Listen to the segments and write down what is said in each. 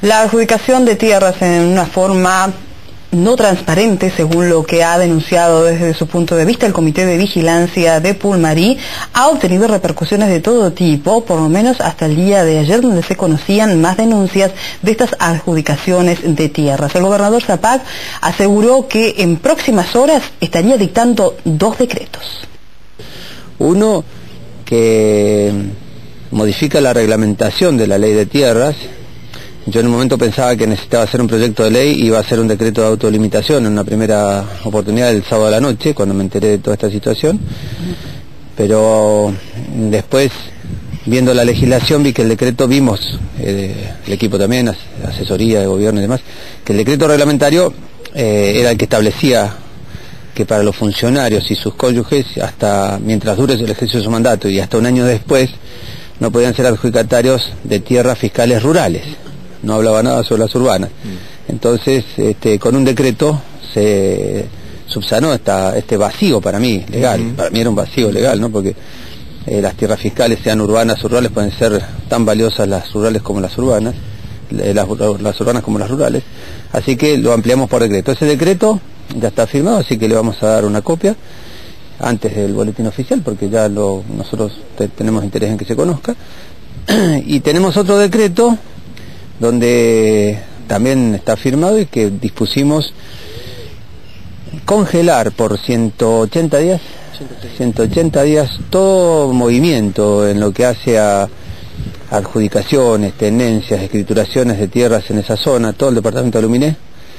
La adjudicación de tierras en una forma no transparente, según lo que ha denunciado desde su punto de vista el Comité de Vigilancia de Pulmarí, ha obtenido repercusiones de todo tipo, por lo menos hasta el día de ayer, donde se conocían más denuncias de estas adjudicaciones de tierras. El gobernador Zapac aseguró que en próximas horas estaría dictando 2 decretos. Uno que modifica la reglamentación de la ley de tierras. Yo en un momento pensaba que necesitaba hacer un proyecto de ley y iba a ser un decreto de autolimitación en una primera oportunidad el sábado a la noche, cuando me enteré de toda esta situación. Pero después, viendo la legislación, vi que el decreto, vimos, el equipo también, asesoría de gobierno y demás, que el decreto reglamentario era el que establecía que para los funcionarios y sus cónyuges, hasta mientras dure el ejercicio de su mandato y hasta un año después, no podían ser adjudicatarios de tierras fiscales rurales. No hablaba nada sobre las urbanas. Entonces, con un decreto se subsanó este vacío para mí, legal. Para mí era un vacío legal, ¿no? Porque las tierras fiscales, sean urbanas o rurales, pueden ser tan valiosas las rurales como las urbanas, las urbanas como las rurales. Así que lo ampliamos por decreto. Ese decreto ya está firmado, así que le vamos a dar una copia antes del boletín oficial, porque ya nosotros tenemos interés en que se conozca. Y tenemos otro decreto donde también está firmado y que dispusimos congelar por 180 días todo movimiento en lo que hace a adjudicaciones, tenencias, escrituraciones de tierras en esa zona, todo el departamento de Luminé,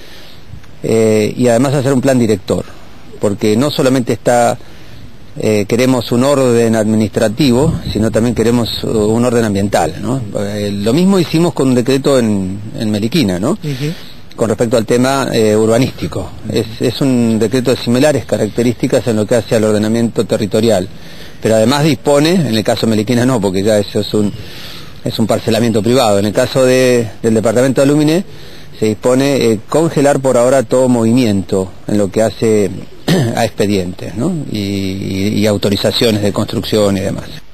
y además hacer un plan director, porque no solamente queremos un orden administrativo, sino también queremos un orden ambiental, ¿no? Lo mismo hicimos con un decreto en Meliquina, ¿no? Con respecto al tema urbanístico. Es un decreto de similares características en lo que hace al ordenamiento territorial, pero además dispone, en el caso de Meliquina no, porque ya eso es un parcelamiento privado. En el caso del departamento de Luminé se dispone congelar por ahora todo movimiento en lo que hace a expedientes, ¿no? y autorizaciones de construcción y demás.